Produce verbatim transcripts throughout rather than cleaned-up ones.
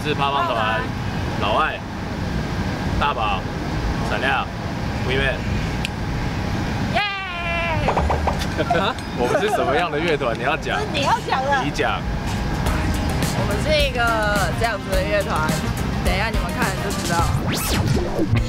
是趴胖团，老外、大宝、闪亮、妹妹。耶！我们是什么样的乐团？你要讲？ 你要讲的。 你讲。 我们是一个这样子的乐团，等一下你们看就知道了。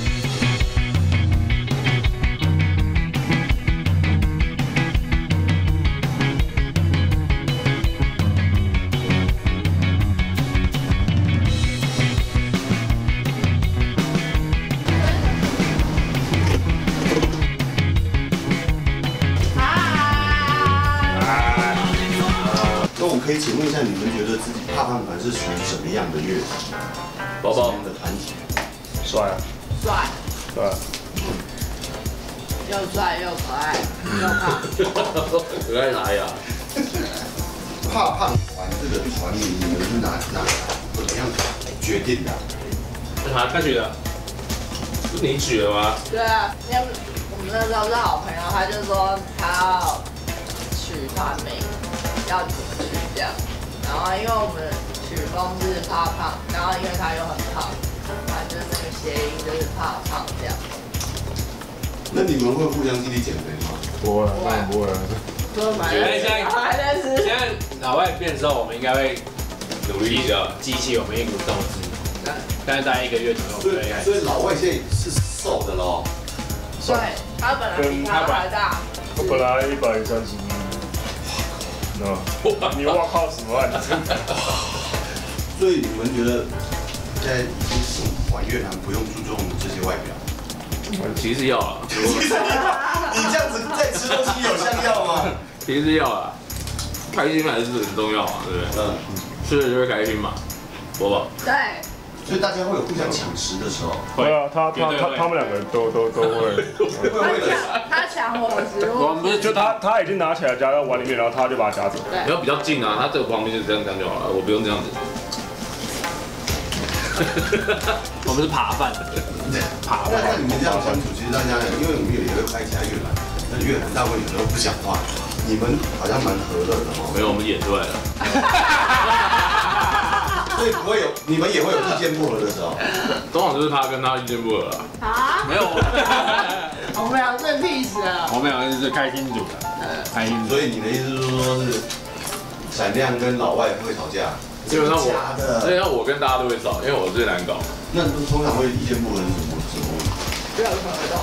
可以请问一下，你们觉得自己怕胖团是属于什么样的乐团？ 宝宝的团体， 帅啊， 帅， 对啊， 又帅又可爱又胖， 可爱哪呀？ 怕胖团这个团名，你们是哪哪怎么样决定的？ 是他他取的，是你取的吗？ 对啊，因为我们那时候是好朋友，他就说他要取团名，要怎么取这样。然后因为我们曲风是怕胖，然后因为他又很胖，反正就是那个谐音就是怕胖这样。 那你们会互相激励减肥吗？ 不会，当然不会。 说反正现在还在吃。 现在老外变之后，我们应该会努力一下，激起我们一股斗志。但是大概一个月左右， 所以所以老外现在是瘦的喽。 对，他本来比他还大。 我本来一百三十一。那你哇靠什么啊？你真的？ 所以你们觉得现在已经是玩乐团不用注重这些外表？ 其实要啊， 其实你你这样子在吃东西有像要吗？ 其实要啊，开心还是很重要嘛，对不对？ 嗯， 吃了就会开心嘛，宝宝。 对。 所以大家会有互相抢食的时候。 会啊，他他他他们两个都都都会。 会会他抢我的食物。 我们不是就他他已经拿起来夹到碗里面，然后他就把它夹走。 对。 你要比较近啊，他这个旁边就这样这样就好了，我不用这样子。 我们是扒饭， 扒饭。那你们这样相处，其实大家因为我们也也会拍其他乐团，那乐团大部分有时候不讲话，你们好像蛮和乐的哦。 没有，我们演出来了。 所以不会有，你们也会有意见不合的时候。 通常就是他跟他意见不合啊。 啊？ 没有， 我们俩是 peace 啊。 我们两个是开心组的，开心组。 所以你的意思是说是闪亮跟老外会吵架？ 基本上我， 假的。 所以我跟大家都会吵，因为我最难搞。 那通常会意见不合是什么时候？ 任何东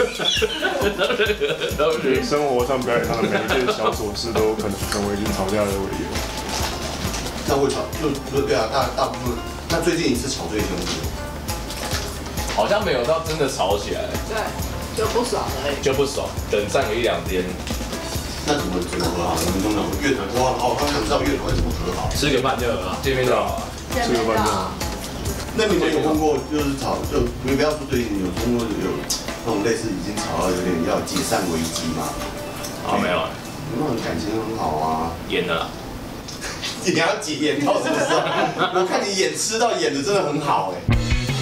你西。 生活上表演上的每一件小琐事都可能成为一吵架的理由。 那会吵，就就对啊，大大部分。那最近一次吵最凶是？ 好像没有到真的吵起来， 对，就不爽而已。 就不爽，等站个一两天。 那怎么怎么和好？你们通常乐团哇，好，好想知道乐团会怎么和好。 吃个饭就和好，见面就好啊。 吃个饭就好。 那你们有碰过就是吵，就你不要说最近有碰过有那种类似已经吵到有点要解散危机吗？ 啊，没有， 那种感情很好啊， 演的啦。 你要几演到什么时候？我看你演吃到演的真的很好哎。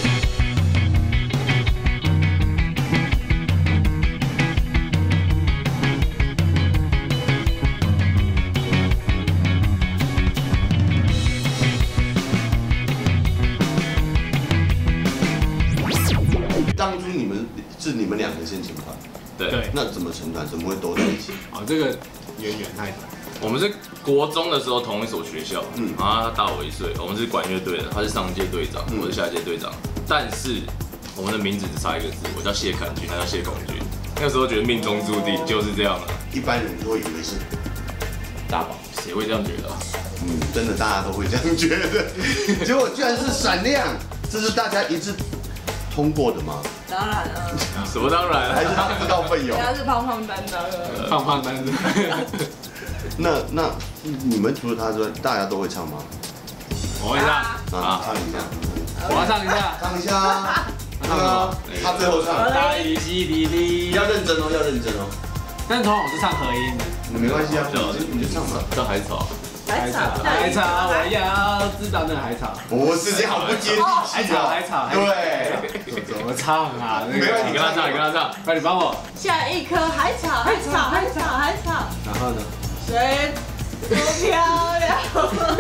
当初你们是你们两个先成团， 对， 那怎么成团？怎么会都在一起？ 哦，这个渊源太短。 我们是国中的时候同一所学校，嗯，然后他大我一岁，我们是管乐队的，他是上一届队长，我是下一届队长，但是我们的名字只差一个字，我叫谢侃君，他叫谢孔君。那时候觉得命中注定就是这样了。 一般人都会以为是大宝，谁会这样觉得？ 嗯，真的大家都会这样觉得，结果居然是闪亮，这是大家一致通过的吗？ 当然了。 什么当然？ 还是他自告奋勇？ 他是胖胖担当的。 胖胖担当。 那那你们除了他之外，大家都会唱吗？ 我会唱啊，唱一下。 我要唱一下， 唱一下啊！唱啊！他最后唱。 大雨淅沥沥。 要认真哦，要认真哦。 但是通常我是唱和音的。 没关系啊，你就你就唱吧。 叫海草。 海草， 海草，我要知道那个海草。 我自己好不接地海草，海草， 对。 怎么唱啊？ 没关系， 你跟他唱，你跟他唱， 快点帮我。 下一颗海草，海草，海草，海草。 然后呢？ 水多漂亮。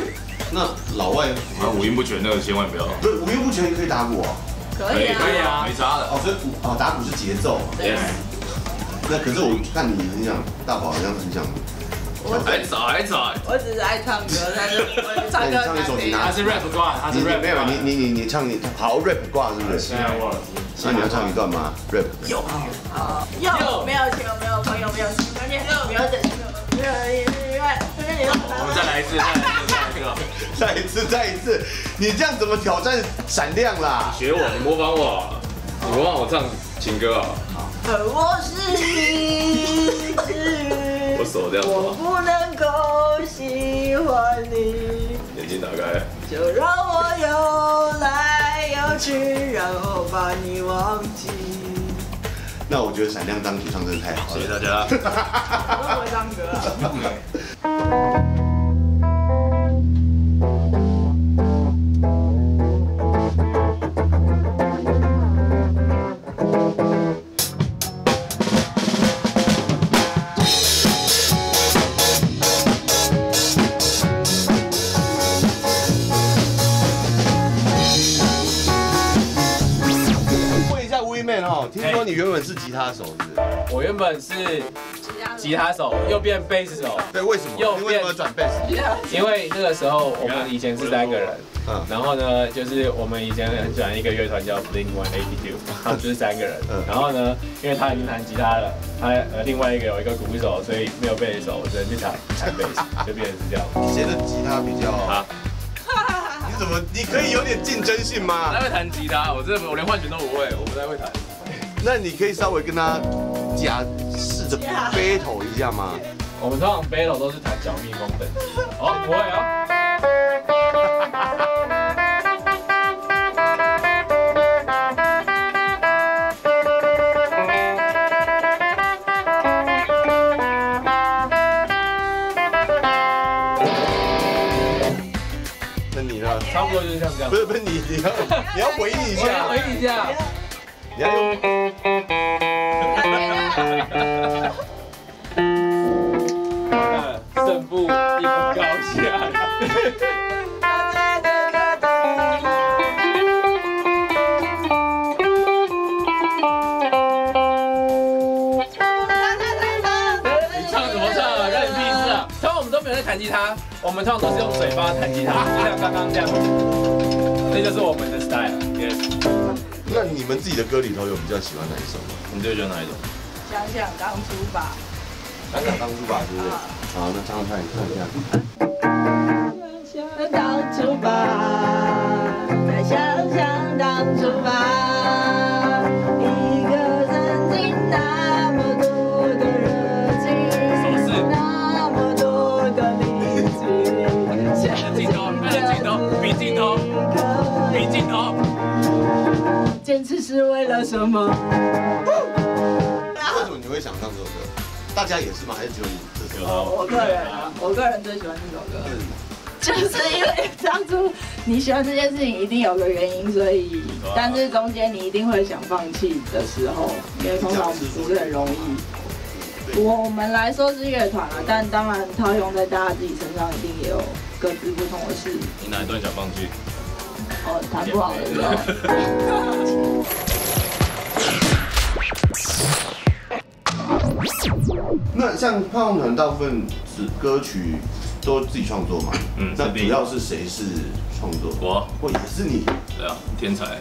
那老外啊，五音不全那个千万不要。 不是五音不全可以打鼓哦。 可以啊， 可以啊，没差的。 哦，所以鼓哦打鼓是节奏嘛。 对。 那可是我看你很想，大宝好像很想。 我还早还早。 我只是爱唱歌，但是唱歌唱一首你拿。 他是 rap 挂，他是 rap 没有你你你你唱你好 rap 挂是不是？ 现在忘了。 那你要唱一段吗 ？rap。 有啊。有没有钱没有朋友没有心，关键没有钱没有意外。 我们再来一次，再来一次， 再一次，再一次，你这样怎么挑战闪亮啦？ 学我，你模仿我，你模仿我唱情歌啊。 而我是一只， 我手这样子。 我不能够喜欢你。 眼睛打开。 就让我游来游去，然后把你忘记。 那我觉得闪亮当主唱真的太好了， 谢谢大家。 我都不会唱歌啊。 听说你原本是吉他手是不是？ 我原本是吉他手，又变贝斯手。 对，为什么？ 又为什么转贝斯？ 因为那个时候我们以前是三个人，嗯，然后呢，就是我们以前很喜欢一个乐团叫 Blink one eighty-two， 他们就是三个人，嗯，然后呢，因为他已经弹吉他了，他呃另外一个有一个鼓手，所以没有贝斯手，我只能去弹弹贝斯，就变成是这样。 谁的吉他比较好？你怎么？你可以有点竞争性吗？ 我不太会弹吉他，我真的我连换弦都不会，我不太会弹。 那你可以稍微跟他假试着 battle 一下吗？ 我们通常 battle 都是弹小蜜蜂等级。哦，不会啊。 那你呢？ 差不多就是像这样。 不是不是你你要你要回应一下， 回应一下。 你要用。 胜负一分高下。你唱怎么唱啊？关你屁事啊！通常我们都没有在弹吉他，我们通常都是用嘴巴弹吉他，就像刚刚这样。这就是我们的 style。 那你们自己的歌里头有比较喜欢哪一首吗？ 你最喜欢哪一首？ 想想当初吧。 想想当初吧，是不是？好，那唱唱看，唱一下。 想想当初吧，再想想当初吧，一个曾经那么多的热情，那么多的理解。 镜头，镜头，比镜头，比镜头。 坚持是为了什么？ 为什么你会想唱这首歌？大家也是吗？还是只有你这首？ 我个人啊，我个人最喜欢这首歌，就是因为当初你喜欢这件事情一定有个原因，所以，但是中间你一定会想放弃的时候，因为通常不是很容易。我们来说是乐团啊，但当然套用在大家自己身上，一定也有各自不同的事。 你哪一段想放弃？ 哦，弹不好的时候。 那像胖胖团大部分是歌曲都自己创作嘛？ 嗯， 那主要是谁是创作？ 我， 或也是你？ 对啊，天才。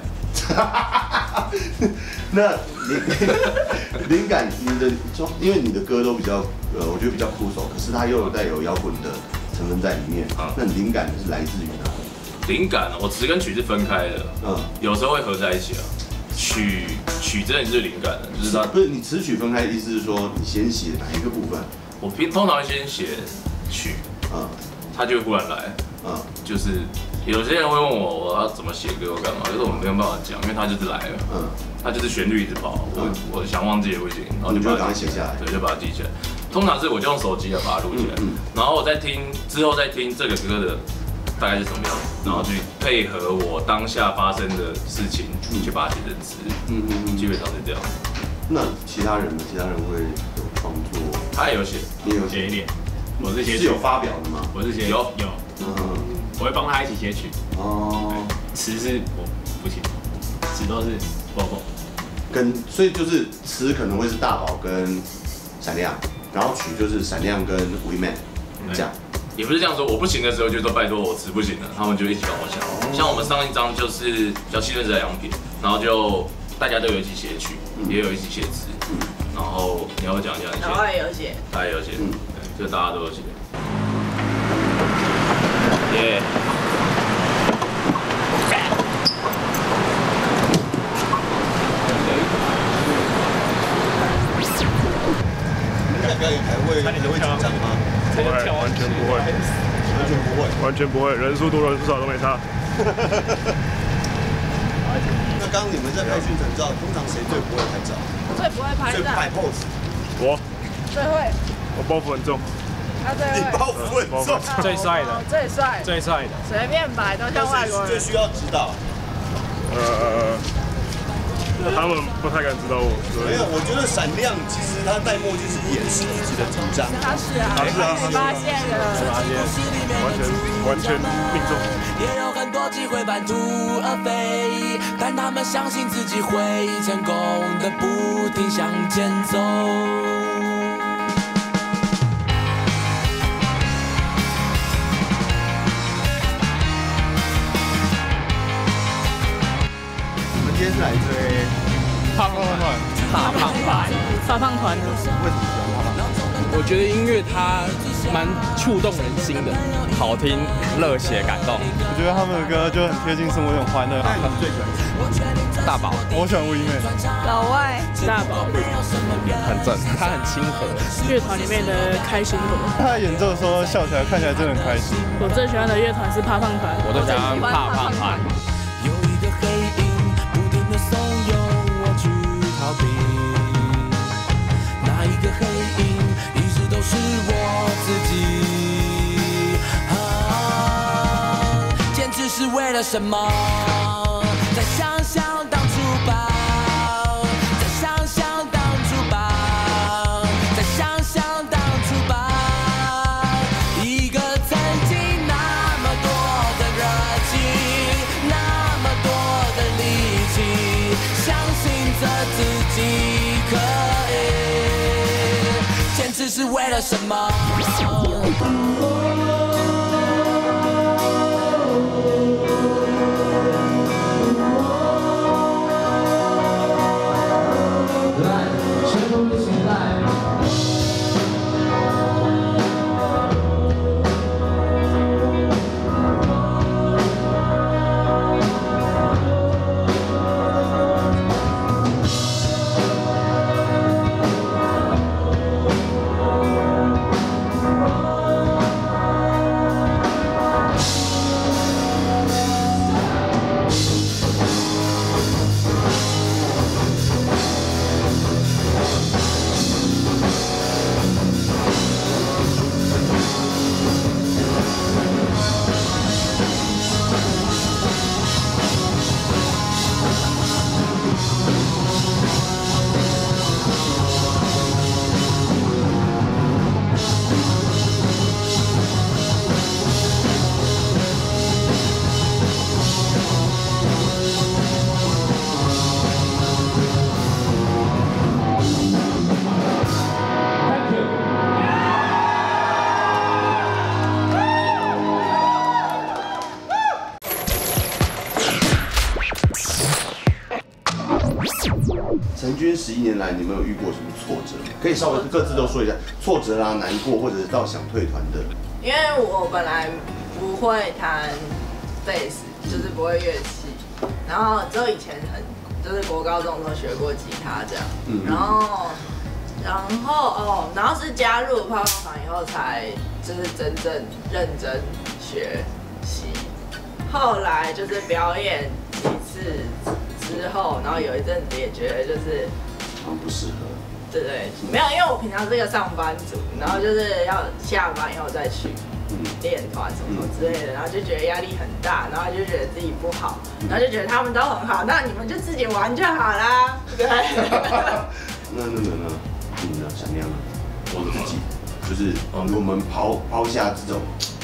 那灵灵感，你的创，因为你的歌都比较呃，我觉得比较酷手，可是它又带有摇滚的成分在里面。啊，那灵感是来自于哪里？ 灵感，我词跟曲是分开的，嗯，有时候会合在一起啊。曲曲真的就是灵感的，就是它不是你词曲分开，意思是说你先写哪一个部分？ 我平通常会先写曲，嗯，它就会忽然来，嗯，就是有些人会问我我要怎么写歌或干嘛，可是我没有办法讲，因为它就是来了，嗯，它就是旋律一直跑，我我想忘记也不行，然后就把它写下来， 对，就把它记起来。通常是我就用手机来把它录起来，然后我再听之后再听这个歌的。大概是什么样，然后去配合我当下发生的事情，去把它写成词，嗯嗯嗯，基本上是这样。 那其他人呢？其他人会有创作？ 他也有写， 你有写一点。我是写是有发表的吗？ 我是写有有。嗯， 我会帮他一起写曲。 哦， 词是我不行，词都是 vocal。 跟所以就是词可能会是大宝跟闪亮，然后曲就是闪亮跟 WeMan 这样。 也不是这样说，我不行的时候就说拜托我词不行了，他们就一起帮我想。像我们上一张就是叫七分子的良品，然后就大家都有一起写曲，也有一起写词。然后你要讲一下， 然后也有写， 他也有写，嗯，就大家都有写。耶。 表演还会还会紧张吗？ 不会，完全不会， 完全不会， 完全不会，人数多人数少都没差。 那刚刚你们在拍宣传照，通常谁最不会拍照？ 最不会拍照， 最摆 pose。 我最会， 我包袱很重。 他最会， 你包袱很重， 最帅的， 最帅， 最帅的， 随便摆都像外国人。 最需要指导。 呃。他们不太敢知道我， 没有，我觉得闪亮其实他戴墨镜是掩饰自己的紧张。 他是啊， 他是啊， 发现了， 发现，完全完全命中。 也有很多机会半途而废，但他们相信自己会成功的，不停向前走。 今天是来追胖胖团， 怕胖团，发胖团的。 为什么喜欢怕胖？ 我觉得音乐它蛮触动人心的，好听、热血、感动。 我觉得他们的歌就很贴近生活，很欢乐。 那你最喜欢谁？ 大宝， 我喜欢吴一妹。 老外，大宝， 很正，他很亲和。 乐团里面的开心果。 他演奏的时候笑起来，看起来真的很开心。 我最喜欢的乐团是怕胖团。 我最喜欢怕胖团。 有一个黑影。怂恿我去逃避，那一个黑影一直都是我自己。啊，坚持是为了什么？再想想当初吧，再想想当初吧，再想想当初吧。一个曾经那么多的热情，那么多的力气。相信着自己可以，坚持是为了什么？来，全都一起来。 成军十一年来，你们有遇过什么挫折？可以稍微各自都说一下挫折啦、难过，或者是到想退团的。 因为我本来不会弹贝斯，就是不会乐器，然后只有以前很就是国高中的时候学过吉他这样，嗯、然后然后哦，然后是加入泡泡团以后才就是真正认真学习，后来就是表演几次之后，然后有一阵子也觉得就是好像不适合。 对对，没有，因为我平常是个上班族，然后就是要下班以后再去练团什么什么之类的，然后就觉得压力很大，然后就觉得自己不好，然后就觉得他们都很好，那你们就自己玩就好啦。对。 那那个呢？你呢？闪亮呢？我自己就是我们抛抛下这种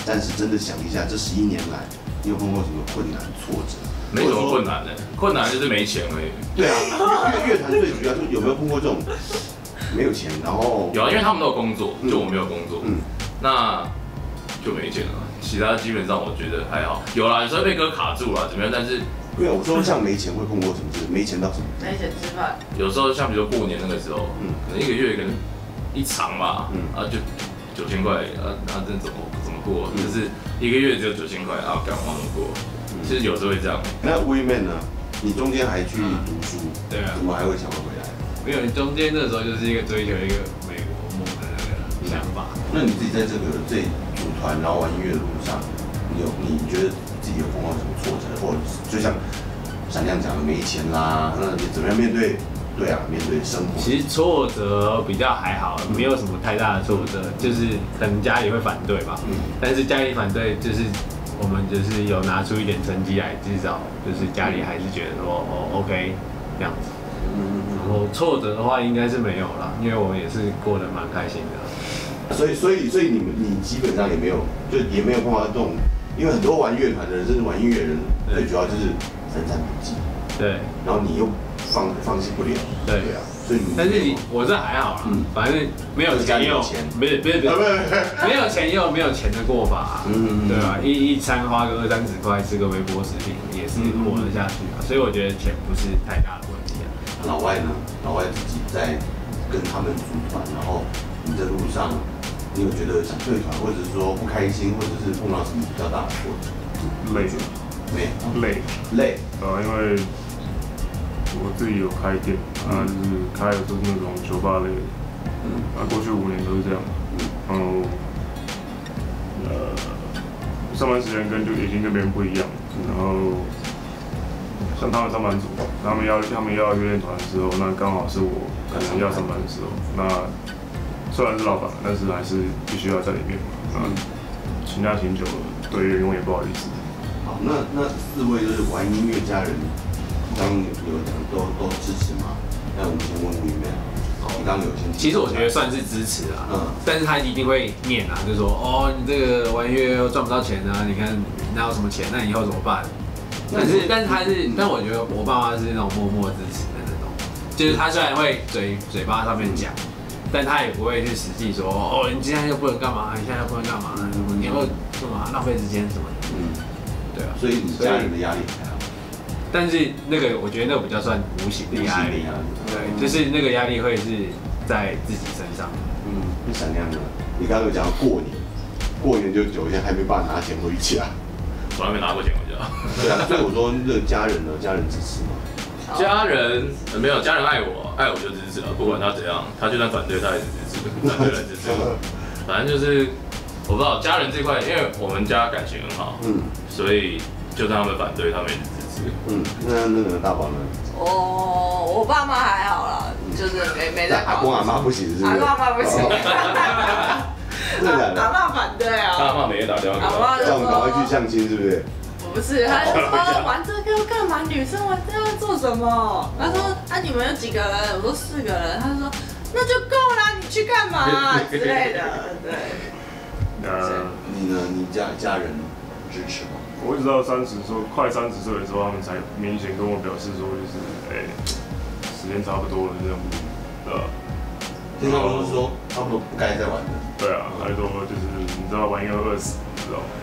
暂时真的想一下，这十一年来，你有碰过什么困难、挫折？ 没什么困难的，困难就是没钱而已。 对啊，乐乐团最主要就是有没有碰过这种没有钱，然后有啊，因为他们都有工作，就我没有工作， 嗯， 那就没钱了。其他基本上我觉得还好，有啦，有时候被歌卡住了，怎么样？但是因为我说像没钱会碰过什么事？没钱到什么？ 没钱吃饭。 有时候像比如说过年那个时候，嗯，可能一个月可能一场吧，嗯，啊就九千块，啊啊这怎么怎么过？就是一个月只有九千块，啊干嘛怎么过？其实有时候会这样。 那 Women 呢？你中间还去读书， 对啊， 怎么还会想要回来？ 没有，中间那时候就是一个追求一个美国梦的那个想法。 那你自己在这个这组团然后玩音乐的路上，你有你觉得自己有碰到什么挫折，或者就像闪亮讲的没钱啦，那你怎么样面对？对啊，面对生活。 其实挫折比较还好，没有什么太大的挫折，就是可能家里会反对吧。嗯。但是家里反对就是。我们就是有拿出一点成绩来，至少就是家里还是觉得说哦 OK 这样子。然后挫折的话应该是没有啦，因为我也是过得蛮开心的。 所以所以所以你们你基本上也没有就也没有碰到这种，因为很多玩乐团的人甚至玩音乐人，最主要就是生产不济。对。然后你又放放弃不了。对啊。所以但是你我这还好啦，嗯，反正没有钱也有钱，不是不是不是，没有钱也有没有钱的过法，嗯，对吧？一一餐花个二三十块吃个微波食品也是活得下去啊，所以我觉得钱不是太大的问题啊。 老外呢？老外自己在跟他们组团，然后你在路上，你有觉得想退团，或者是说不开心，或者是碰到什么比较大的挫折？ 累， 累， 累， 累， 呃，因为。我自己有开店，啊，就是开的都是那种酒吧类的，嗯，啊，过去五年都是这样，然后，呃，上班时间跟就已经跟别人不一样，然后，像他们上班族，他们要他们要约练团的时候，那刚好是我可能要上班的时候，那虽然是老板，但是还是必须要在里面嘛，那请假请久了，对员工也不好意思。 好，那那四位就是玩音乐家人。刚刚有讲都都支持吗？那我们先问吴一妹，你刚刚有先。 其实我觉得算是支持啊，嗯，但是他一定会念啊，就说哦，你这个玩音乐又赚不到钱啊，你看哪有什么钱，那以后怎么办？但是但是他是，但我觉得我爸妈是那种默默支持的那种，就是他虽然会嘴嘴巴上面讲，但他也不会去实际说哦，你现在又不能干嘛，你现在又不能干嘛，你要干嘛浪费时间什么的，嗯，对啊， 所以你家人的压力还好。 但是那个，我觉得那个比较算无形的压力，对，就是那个压力会是在自己身上。 嗯，你闪亮的，你刚刚有讲到过年，过年就九天还没办法拿钱回家， 从来没拿过钱回家。 对啊，所以我说这个家人呢，家人支持吗？ 家人没有，家人爱我，爱我就支持了，不管他怎样，他就算反对，他也是支持的，反对来支持。反正就是我不知道家人这块，因为我们家感情很好，嗯，所以就算他们反对，他们也是支持。 嗯，那那个大宝呢？ 我我爸妈还好啦，就是没没在。 阿公阿妈不行是不是？ 阿公阿妈不行。 真的假的？ 阿妈反对啊。 阿妈每天打电话给我， 叫我们赶快去相亲，是不是？ 不是，他就说玩这个要干嘛？女生玩这个要做什么？他说啊，你们有几个人？我说四个人。他说那就够啦，你去干嘛之类的？对。 呃， 你呢？你家家人支持吗？ 我一直到三十岁，快三十岁的时候，他们才明显跟我表示说，就是哎、欸，时间差不多了这样子，对吧？ 听他们说，他们不该再玩的。 对啊，还说就是你知道玩一个饿死，你知道吗？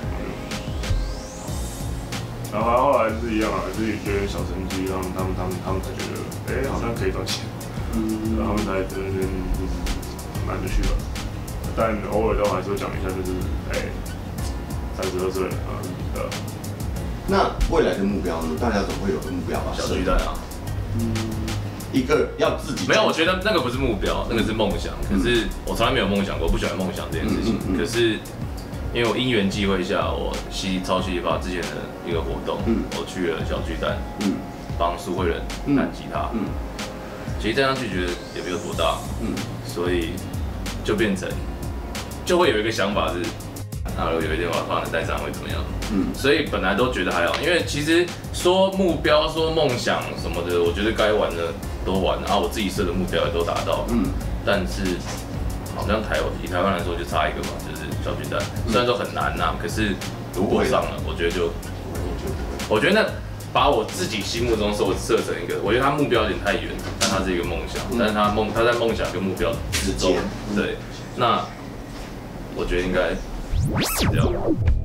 然后后来是一样啊，自己觉得小成绩，他们他们他们他们才觉得，哎、欸，好像可以赚钱，嗯，然后他们才真的就是拿就去了。但偶尔都还是会讲一下，就是哎，三十二岁啊，对。 那未来的目标呢？大家总会有个目标吧？ 小巨蛋啊， 嗯，一个要自己没有，我觉得那个不是目标，那个是梦想。可是我从来没有梦想过，不喜欢梦想这件事情。可是因为我因缘际会下，我西超西发之前的一个活动，我去了小巨蛋，帮苏慧仁弹吉他。其实站上去觉得也没有多大，所以就变成就会有一个想法是。那如果有一天我要放在台上会怎么样？嗯，所以本来都觉得还好，因为其实说目标、说梦想什么的，我觉得该玩的都玩，然后我自己设的目标也都达到。嗯，但是好像台以台湾来说就差一个嘛，就是小巨蛋，虽然说很难呐，可是如果上了，我觉得就，我觉得那把我自己心目中设设成一个，我觉得他目标有点太远，但他是一个梦想，但是他梦他在梦想跟目标之中，对，那我觉得应该这样。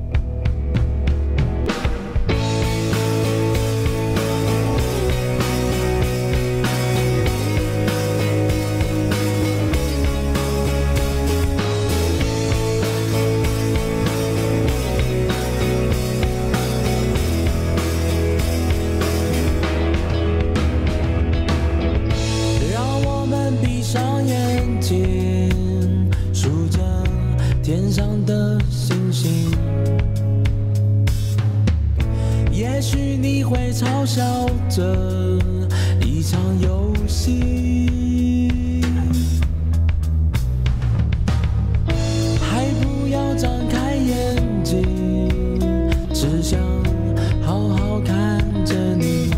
天上的星星，也许你会嘲笑这一场游戏，还不要张开眼睛，只想好好看着你，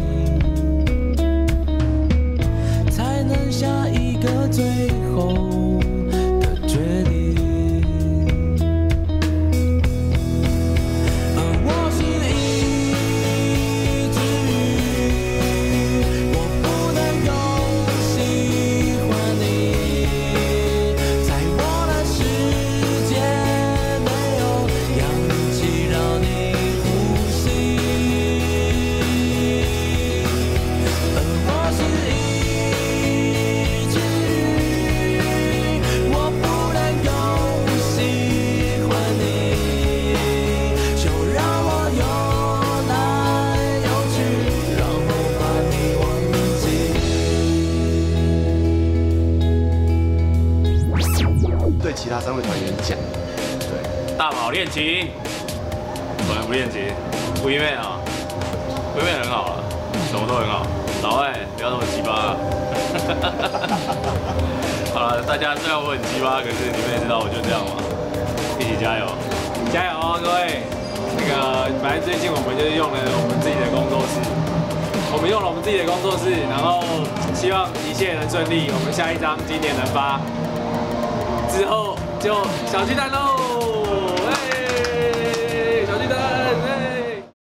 才能下一个最后的决定。 对其他三位团员讲，对， 大跑练琴，我们不练琴，不因为啊，不因为很好了，什么都很好。老外不要那么鸡巴。好了，大家虽然我很鸡巴，可是你们也知道我就这样嘛，一起加油， 加油哦，各位！那个，反正最近我们就是用了我们自己的工作室，我们用了我们自己的工作室，然后希望一切能顺利，我们下一张今年能发。之后就小巨蛋喽。